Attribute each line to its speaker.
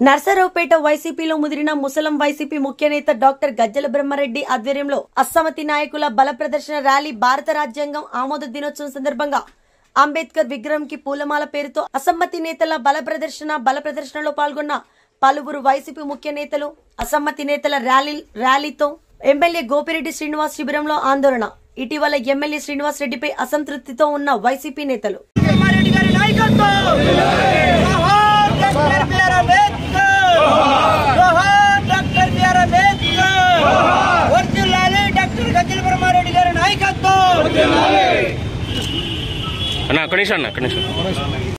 Speaker 1: నరసరపేట వైసీపీలో ముదిరిన ముసలం వైసీపీ ముఖ్య నేత డాక్టర్ గజ్జల బ్రహ్మారెడ్డి ఆధ్వర్యంలో అసమ్మతి నాయకుల బల ప్రదర్శన ర్యాలీ. భారత రాజ్యాంగం ఆమోద దినోత్సవం సందర్భంగా అంబేద్కర్ విగ్రహం కి పూలమాల పేరుతో అసమ్మతి నేతల బల ప్రదర్శనలో పాల్గొన్న పలువురు వైసీపీ ముఖ్య నేతలు. అసమ్మతి నేతల ర్యాలీతో ఎమ్మెల్యే గోపిరెడ్డి శ్రీనివాస్ శిబిరంలో ఆందోళన. ఇటీవల ఎమ్మెల్యే శ్రీనివాస్ రెడ్డిపై అసంతృప్తితో ఉన్న వైసీపీ నేతలు
Speaker 2: అన్న